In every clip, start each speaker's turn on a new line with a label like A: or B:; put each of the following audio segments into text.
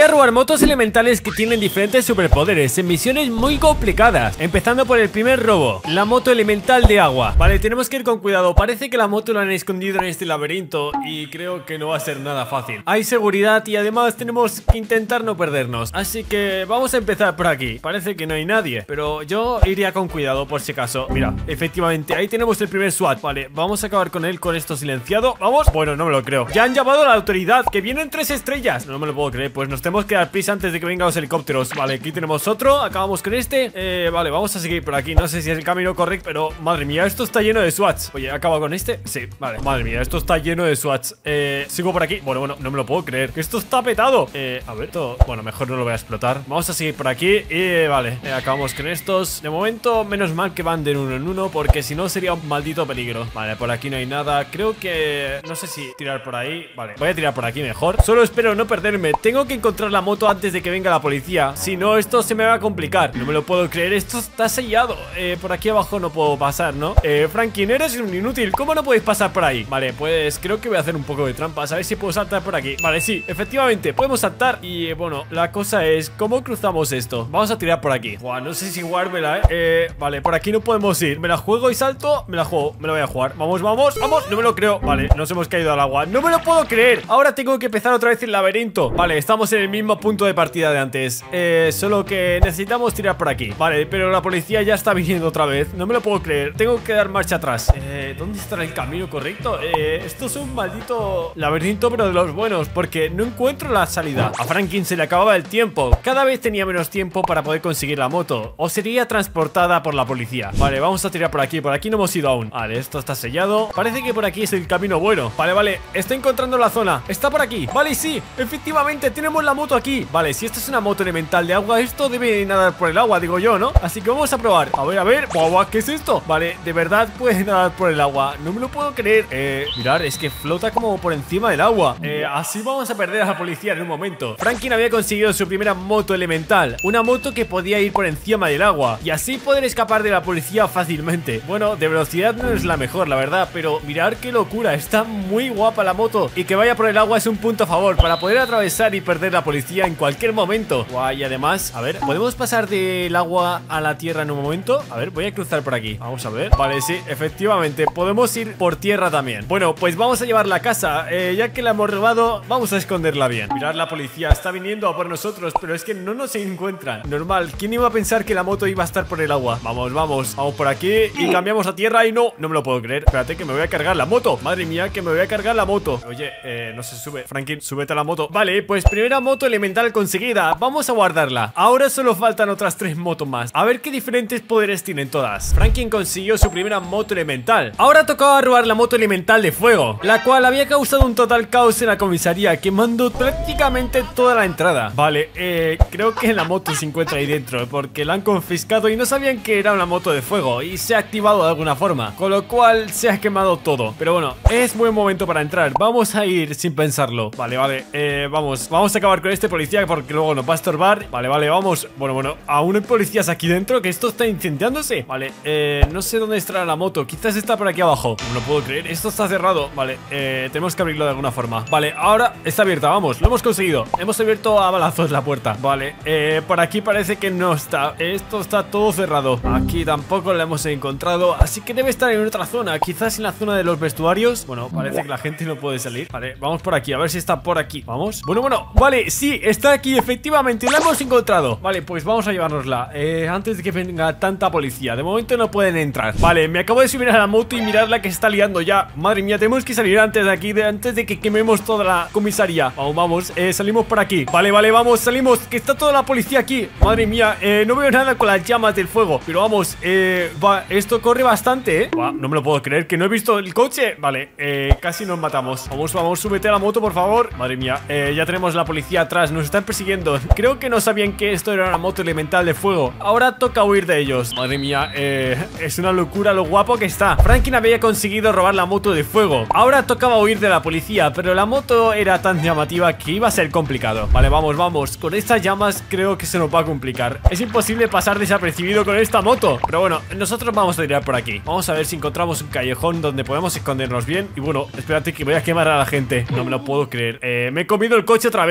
A: a robar motos elementales que tienen diferentes superpoderes en misiones muy complicadas. Empezando por el primer robo, la moto elemental de agua. Vale, tenemos que ir con cuidado. Parece que la moto la han escondido en este laberinto y creo que no va a ser nada fácil. Hay seguridad y además tenemos que intentar no perdernos. Así que vamos a empezar por aquí. Parece que no hay nadie, pero yo iría con cuidado por si acaso. Mira, efectivamente, ahí tenemos el primer SWAT. Vale, vamos a acabar con él, con esto silenciado. Vamos, bueno, no me lo creo. Ya han llamado a la autoridad, que vienen 3 estrellas. No me lo puedo creer, pues nos tenemos que dar prisa antes de que vengan los helicópteros. Vale, aquí tenemos otro, acabamos con este. Vale, vamos a seguir por aquí. No sé si es el camino correcto, pero madre mía, esto está lleno de SWATs. Oye, ¿acabo con este? Sí, vale, madre mía, esto está lleno de SWATs. Sigo por aquí. Bueno, no me lo puedo creer, que esto está petado. A ver, todo. Bueno, mejor no lo voy a explotar. Vamos a seguir por aquí y vale, acabamos con estos. De momento, menos mal que van de uno en uno, porque si no sería un maldito peligro. Vale, por aquí no hay nada. Creo que... no sé si tirar por ahí. Vale, voy a tirar por aquí mejor. Solo espero no perderme. Tengo que encontrar la moto antes de que venga la policía. Si no, esto se me va a complicar. No me lo puedo creer, esto está sellado. Por aquí abajo no puedo pasar, ¿no? Franklin, eres un inútil. ¿Cómo no podéis pasar por ahí? Vale, pues creo que voy a hacer un poco de trampas. A ver si puedo saltar por aquí. Vale, sí, efectivamente, podemos saltar. Y bueno, la cosa es, ¿cómo cruzamos esto? Vamos a tirar por aquí. Buah, no sé si jugármela, vale, por aquí no podemos ir. ¿Me la juego y salto? Me la juego, me la voy a jugar. Vamos, vamos, vamos, no me lo creo. Vale, nos hemos caído al agua. No me lo puedo creer. Ahora tengo que empezar otra vez el laberinto. Vale, estamos en el mismo punto de partida de antes. Solo que necesitamos tirar por aquí. Vale, pero la policía ya está viniendo otra vez. No me lo puedo creer, tengo que dar marcha atrás. ¿Dónde estará el camino correcto? Esto es un maldito laberinto, pero de los buenos, porque no encuentro la salida. A Franklin se le acababa el tiempo. Cada vez tenía menos tiempo para poder conseguir la moto, o sería transportada por la policía. Vale, vamos a tirar por aquí no hemos ido aún. Vale, esto está sellado. Parece que por aquí es el camino bueno. Vale, estoy encontrando la zona. Está por aquí. Vale, sí, efectivamente, tenemos la moto aquí. Vale, si esto es una moto elemental de agua, esto debe nadar por el agua, digo yo, ¿no? Así que vamos a probar. A ver. Guau, ¿qué es esto? Vale, de verdad puede nadar por el agua. No me lo puedo creer. Mirad, es que flota como por encima del agua. Así vamos a perder a la policía en un momento. Franklin había conseguido su primera moto elemental, una moto que podía ir por encima del agua y así poder escapar de la policía fácilmente. Bueno, de velocidad no es la mejor, la verdad, pero mirad qué locura, está muy guapa la moto. Y que vaya por el agua es un punto a favor para poder atravesar y perder la policía en cualquier momento. Guau, y además, a ver, ¿podemos pasar del agua a la tierra en un momento? A ver, voy a cruzar por aquí. Vamos a ver. Vale, sí, efectivamente, podemos ir por tierra también. Bueno, pues vamos a llevarla a casa. Ya que la hemos robado, vamos a esconderla bien. Mirad, la policía está viniendo a por nosotros, pero es que no nos encuentran. Normal, ¿quién iba a pensar que la moto iba a estar por el agua? Vamos por aquí y cambiamos a tierra y no me lo puedo creer. Espérate que me voy a cargar la moto. Madre mía, que me voy a cargar la moto. Oye, no se sube. Franklin, súbete a la moto. Vale, pues primera moto elemental conseguida. Vamos a guardarla. Ahora solo faltan otras 3 motos más. A ver qué diferentes poderes tienen todas. Franklin consiguió su primera moto elemental. Ahora tocaba robar la moto elemental de fuego, la cual había causado un total caos en la comisaría, quemando prácticamente toda la entrada. Vale, creo que la moto se encuentra ahí dentro, porque la han confiscado y no sabían que era una moto de fuego y se ha activado de alguna forma, con lo cual se ha quemado todo. Pero bueno, es buen momento para entrar. Vamos a ir sin pensarlo. Vale, vamos a acabar con este policía porque luego nos va a estorbar. Vale, vamos. Bueno, aún hay policías aquí dentro, que esto está incendiándose. Vale, no sé dónde estará la moto. Quizás está por aquí abajo. No lo puedo creer, esto está cerrado. Vale, tenemos que abrirlo de alguna forma. Vale, ahora está abierta, vamos, lo hemos conseguido. Hemos abierto a balazos la puerta. Vale, por aquí parece que no está. Esto está todo cerrado. Aquí tampoco la hemos encontrado, así que debe estar en otra zona. Quizás en la zona de los vestuarios. Bueno, parece que la gente no puede salir. Vale, vamos por aquí, a ver si está por aquí. Vamos. Bueno, vale, sí, está aquí, efectivamente, la hemos encontrado. Vale, pues vamos a llevárnosla antes de que venga tanta policía. De momento no pueden entrar. Vale, me acabo de subir a la moto y miradla que está liando ya. Madre mía, tenemos que salir antes de aquí, antes de que quememos toda la comisaría. Vamos, salimos por aquí. Vale, vamos, salimos, que está toda la policía aquí. Madre mía, no veo nada con las llamas del fuego. Pero vamos, esto corre bastante, no me lo puedo creer, que no he visto el coche. Vale, casi nos matamos. Vamos, súbete a la moto, por favor. Madre mía, ya tenemos la policía atrás, nos están persiguiendo. Creo que no sabían que esto era una moto elemental de fuego. Ahora toca huir de ellos. Madre mía, es una locura lo guapo que está. Franklin había conseguido robar la moto de fuego. Ahora tocaba huir de la policía, pero la moto era tan llamativa que iba a ser complicado. Vale, vamos. Con estas llamas creo que se nos va a complicar. Es imposible pasar desapercibido con esta moto. Pero bueno, nosotros vamos a tirar por aquí. Vamos a ver si encontramos un callejón donde podemos escondernos bien. Y bueno, espérate que voy a quemar a la gente. No me lo puedo creer. Me he comido el coche otra vez. Es que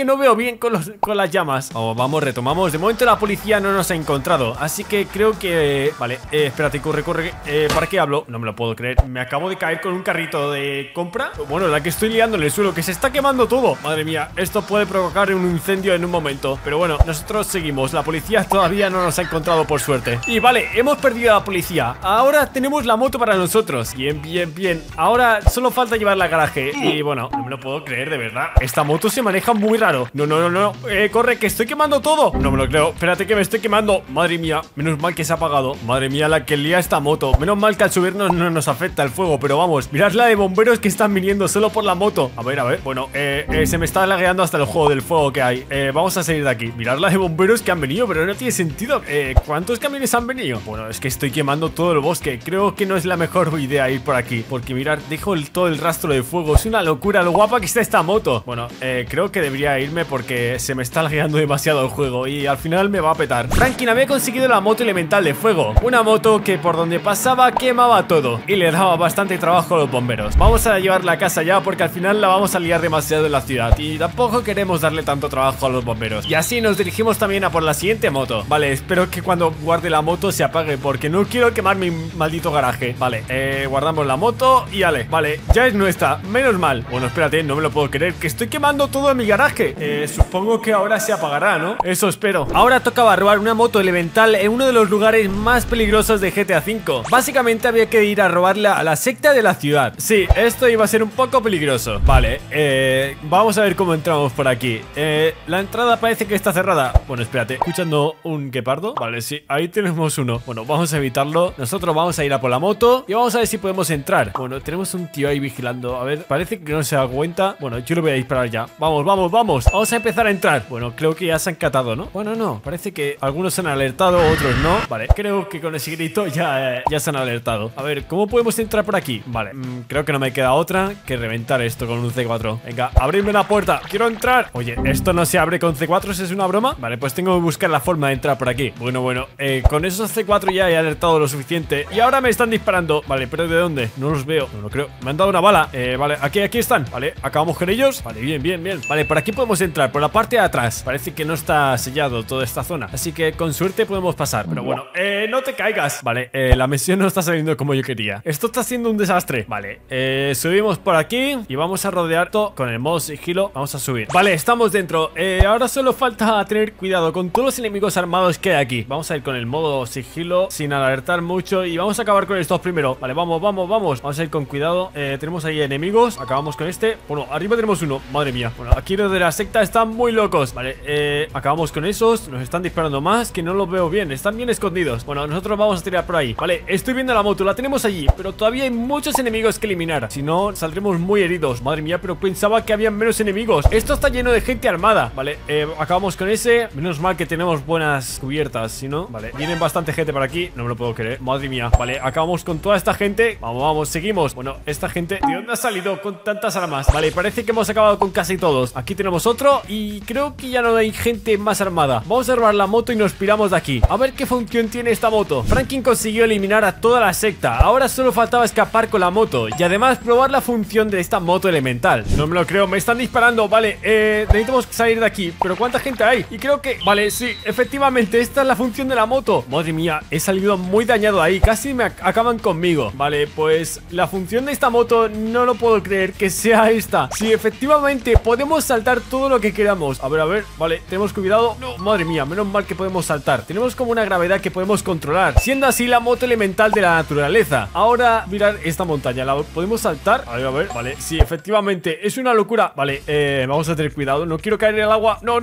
A: que no veo bien con las llamas. Vamos, retomamos. De momento la policía no nos ha encontrado, así que creo que... Vale, espérate, corre. ¿Para qué hablo? No me lo puedo creer. Me acabo de caer con un carrito de compra. Bueno, la que estoy liando en el suelo, que se está quemando todo. Madre mía, esto puede provocar un incendio en un momento. Pero bueno, nosotros seguimos. La policía todavía no nos ha encontrado, por suerte. Y vale, hemos perdido a la policía. Ahora tenemos la moto para nosotros. Bien. Ahora solo falta llevarla al garaje. Y bueno, no me lo puedo creer, de verdad. Esta moto se maneja muy raro. No. Corre, que estoy quemando todo. No me lo creo. Espérate que me estoy quemando. Madre mía, menos mal que se ha apagado. Madre mía, la que lía esta moto. Menos mal que al subirnos no nos afecta el fuego. Pero vamos, mirad la de bomberos que están viniendo solo por la moto. A ver. Bueno, se me está lagueando hasta el juego del fuego que hay. Vamos a salir de aquí. Mirad la de bomberos que han venido, pero no tiene sentido. ¿Cuántos camiones han venido? Bueno, es que estoy quemando todo el bosque. Creo que no es la mejor idea ir por aquí, porque mirad, dejo todo el rastro de fuego. Es una locura lo guapa que está esta moto. Bueno, creo que debería irme porque se me está lagueando demasiado el juego y al final me va a petar. Franklin había conseguido la moto elemental de fuego, una moto que por donde pasaba quemaba todo y le daba bastante trabajo a los bomberos. Vamos a llevarla a casa ya porque al final la vamos a liar demasiado en la ciudad y tampoco queremos darle tanto trabajo a los bomberos. Y así nos dirigimos también a por la siguiente moto. Vale, espero que cuando guarde la moto se apague porque no quiero quemar mi maldito garaje. Vale, guardamos la moto y vale, ya es nuestra, menos mal. Bueno, espérate, no me lo puedo creer, que estoy quemando todo en mi garaje. Supongo que ahora se apagará, ¿no? Eso espero. Ahora tocaba robar una moto elemental en uno de los lugares más peligrosos de GTA V. Básicamente había que ir a robarla a la secta de la ciudad. Sí, esto iba a ser un poco peligroso. Vale, vamos a ver cómo entramos por aquí. La entrada parece que está cerrada. Bueno, espérate, ¿escuchando un guepardo? Vale, sí, ahí tenemos uno. Bueno, vamos a evitarlo. Nosotros vamos a ir a por la moto y vamos a ver si podemos entrar. Bueno, tenemos un tío ahí vigilando. A ver, parece que no se da cuenta. Bueno, yo lo voy a disparar ya. Vamos. Vamos a empezar a entrar. Bueno, creo que ya se han catado, ¿no? Bueno, no, parece que algunos se han alertado, otros no. Vale, creo que con ese grito ya se han alertado. A ver, ¿cómo podemos entrar por aquí? Vale, creo que no me queda otra que reventar esto con un C4. Venga, abridme la puerta, quiero entrar. Oye, ¿esto no se abre con C4? ¿Es una broma? Vale, pues tengo que buscar la forma de entrar por aquí. Bueno, con esos C4 ya he alertado lo suficiente y ahora me están disparando. Vale, pero ¿de dónde? No los veo, no lo creo. Me han dado una bala. Vale, aquí están. Vale, acabamos con ellos. Vale, bien. Vale, por aquí podemos entrar, por la parte de atrás. Parece que no está sellado toda esta zona, así que con suerte podemos pasar. Pero bueno, no te caigas. Vale, la misión no está saliendo como yo quería. Esto está siendo un desastre. Vale, subimos por aquí y vamos a rodear todo con el modo sigilo. Vamos a subir. Vale, estamos dentro. Ahora solo falta tener cuidado con todos los enemigos armados que hay aquí. Vamos a ir con el modo sigilo sin alertar mucho y vamos a acabar con estos primero. Vale, vamos. Vamos a ir con cuidado. Tenemos ahí enemigos. Acabamos con este. Bueno, arriba tenemos uno. Madre mía. Bueno, aquí los de la secta están muy locos. Vale, acabamos con esos. Nos están disparando más, que no los veo bien. Están bien escondidos. Bueno, nosotros vamos a tirar por ahí. Vale, estoy viendo la moto, la tenemos allí, pero todavía hay muchos enemigos que eliminar. Si no, saldremos muy heridos. Madre mía, pero pensaba que había menos enemigos. Esto está lleno de gente armada. Vale, acabamos con ese. Menos mal que tenemos buenas cubiertas. Si no, vale, vienen bastante gente por aquí. No me lo puedo creer. Madre mía. Vale, acabamos con toda esta gente. Vamos, seguimos. Bueno, esta gente, ¿de dónde ha salido con tantas armas? Vale, parece que hemos acabado con casi todos. Aquí tenemos otro y creo que ya no hay gente más armada. Vamos a robar la moto y nos piramos de aquí. A ver qué función tiene esta moto. Franklin consiguió eliminar a toda la secta. Ahora solo faltaba escapar con la moto y además probar la función de esta moto elemental. No me lo creo, me están disparando. Vale, necesitamos salir de aquí. Pero ¿cuánta gente hay? Y creo que... Vale, sí, efectivamente, esta es la función de la moto. Madre mía, he salido muy dañado ahí. Casi me acaban conmigo. Vale, pues la función de esta moto no lo puedo creer que sea esta. Sí, efectivamente, podemos saltar todo lo que queramos. A ver, vale, tenemos cuidado. No, madre mía, menos mal que podemos saltar. Tenemos como una gravedad que podemos controlar, siendo así la moto elemental de la naturaleza. Ahora, mirad esta montaña, ¿la podemos saltar? A ver, vale, sí, efectivamente, es una locura. Vale, vamos a tener cuidado, no quiero caer en el agua. No,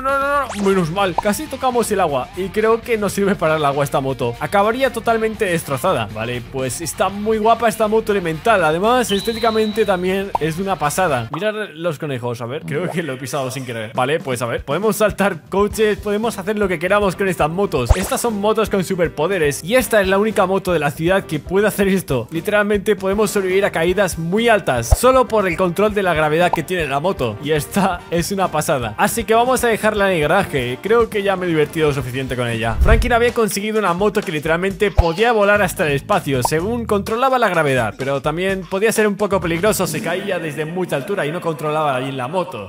A: menos mal, casi tocamos el agua y creo que no sirve para el agua esta moto. Acabaría totalmente destrozada. Vale, pues está muy guapa esta moto elemental. Además, estéticamente también es una pasada. Mirad los conejos, a ver, creo que lo he pisado sin querer. Vale, pues a ver, podemos saltar coches, podemos hacer lo que queramos con estas motos. Estas son motos con superpoderes y esta es la única moto de la ciudad que puede hacer esto. Literalmente podemos sobrevivir a caídas muy altas solo por el control de la gravedad que tiene la moto, y esta es una pasada. Así que vamos a dejarla en el garaje. Creo que ya me he divertido lo suficiente con ella. Franklin había conseguido una moto que literalmente podía volar hasta el espacio según controlaba la gravedad, pero también podía ser un poco peligroso, se caía desde mucha altura y no controlaba bien la moto. Pero bueno,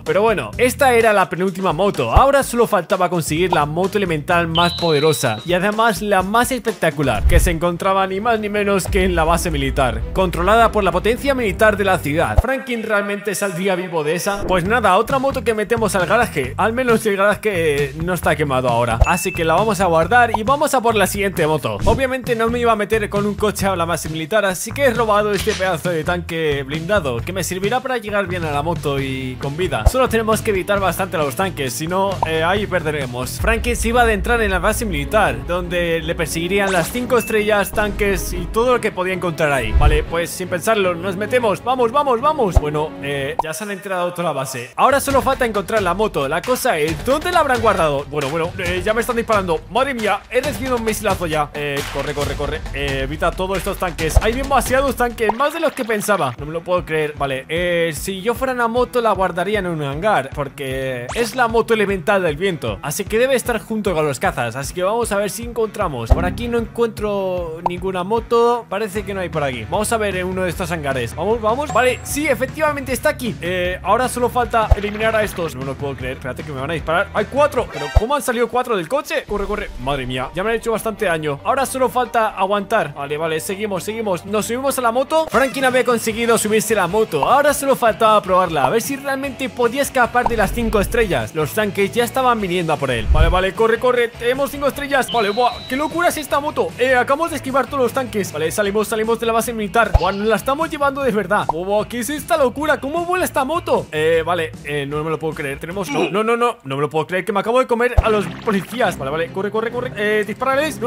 A: Bueno, esta era la penúltima moto. Ahora solo faltaba conseguir la moto elemental más poderosa y además la más espectacular, que se encontraba ni más ni menos que en la base militar, controlada por la potencia militar de la ciudad. ¿Franklin realmente saldría vivo de esa? Pues nada, otra moto que metemos al garaje. Al menos el garaje no está quemado ahora, así que la vamos a guardar y vamos a por la siguiente moto. Obviamente no me iba a meter con un coche a la base militar, así que he robado este pedazo de tanque blindado, que me servirá para llegar bien a la moto y con vida. Solo tenemos que evitar bastante a los tanques, si no, ahí perderemos. Franklin se iba a adentrar en la base militar, donde le perseguirían las 5 estrellas, tanques y todo lo que podía encontrar ahí. Vale, pues sin pensarlo, nos metemos. Vamos, vamos, vamos. Bueno, ya se han enterado toda la base. Ahora solo falta encontrar la moto. La cosa es, ¿dónde la habrán guardado? Bueno, ya me están disparando. Madre mía, he recibido un misilazo ya. Corre, corre, corre. Evita todos estos tanques. Hay demasiados tanques, más de los que pensaba. No me lo puedo creer. Vale, si yo fuera una moto la guardaría en un hangar, porque es la moto elemental del viento, así que debe estar junto con los cazas. Así que vamos a ver si encontramos. Por aquí no encuentro ninguna moto. Parece que no hay por aquí. Vamos a ver en uno de estos hangares. Vamos, vamos. Vale, sí, efectivamente está aquí. Ahora solo falta eliminar a estos. No me lo puedo creer. Espérate que me van a disparar. Hay 4. Pero ¿cómo han salido 4 del coche? Corre, corre. Madre mía, ya me han hecho bastante daño. Ahora solo falta aguantar. Vale, vale, seguimos, seguimos. Nos subimos a la moto. Franklin había conseguido subirse a la moto. Ahora solo faltaba probarla, a ver si realmente podía escapar de las 5 estrellas. Los tanques ya estaban viniendo a por él. Vale, vale, corre, corre. Tenemos 5 estrellas. Vale, buah, qué locura es esta moto. Acabamos de esquivar todos los tanques. Vale, salimos de la base militar. Buah, nos la estamos llevando de verdad. Buah, ¿qué es esta locura? ¿Cómo vuela esta moto? Vale, no me lo puedo creer. Tenemos... No me lo puedo creer, que me acabo de comer a los policías. Vale, vale, corre, corre, corre. Disparales.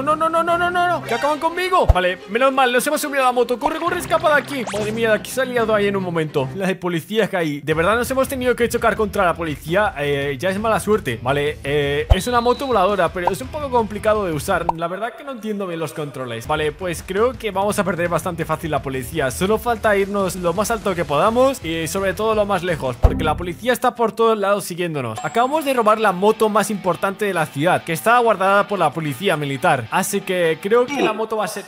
A: No, que acaban conmigo. Vale, menos mal, nos hemos subido a la moto. Corre, corre, escapa de aquí. Madre mía, de aquí se ha liado ahí en un momento. La de policías que hay. De verdad nos hemos tenido que chocar contra la policía. Ya es mala suerte. Vale, es una moto voladora, pero es un poco complicado de usar. La verdad que no entiendo bien los controles. Vale, pues creo que vamos a perder bastante fácil la policía. Solo falta irnos lo más alto que podamos y sobre todo lo más lejos, porque la policía está por todos lados siguiéndonos. Acabamos de robar la moto más importante de la ciudad, que estaba guardada por la policía militar. Así que creo que la moto va a ser...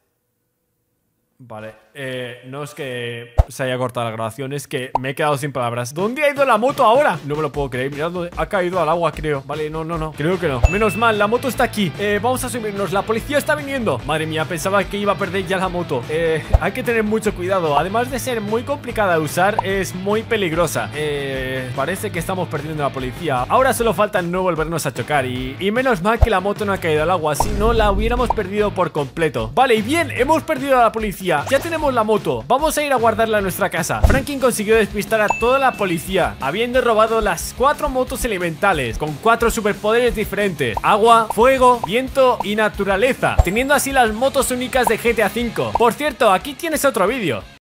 A: Vale, no es que se haya cortado la grabación, es que me he quedado sin palabras. ¿Dónde ha ido la moto ahora? No me lo puedo creer, mirad dónde ha caído al agua, creo. Vale, no, creo que no. Menos mal, la moto está aquí. Vamos a subirnos, la policía está viniendo. Madre mía, pensaba que iba a perder ya la moto. Hay que tener mucho cuidado. Además de ser muy complicada de usar, es muy peligrosa. Parece que estamos perdiendo a la policía. Ahora solo falta no volvernos a chocar y menos mal que la moto no ha caído al agua, si no la hubiéramos perdido por completo. Vale, y bien, hemos perdido a la policía. Ya tenemos la moto, vamos a ir a guardarla en nuestra casa. Franklin consiguió despistar a toda la policía, habiendo robado las 4 motos elementales, con 4 superpoderes diferentes: agua, fuego, viento y naturaleza, teniendo así las motos únicas de GTA V. Por cierto, aquí tienes otro vídeo.